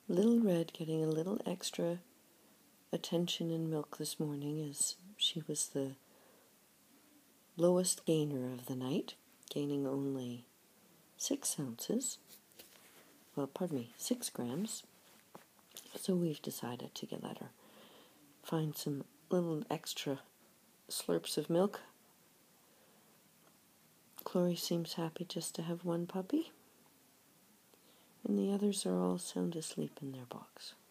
Little Red getting a little extra attention and milk this morning, as she was the lowest gainer of the night, gaining only 6 ounces. Well, pardon me, 6 grams. So we've decided to let her find some little extra slurps of milk. Chloe seems happy just to have one puppy, and the others are all sound asleep in their box.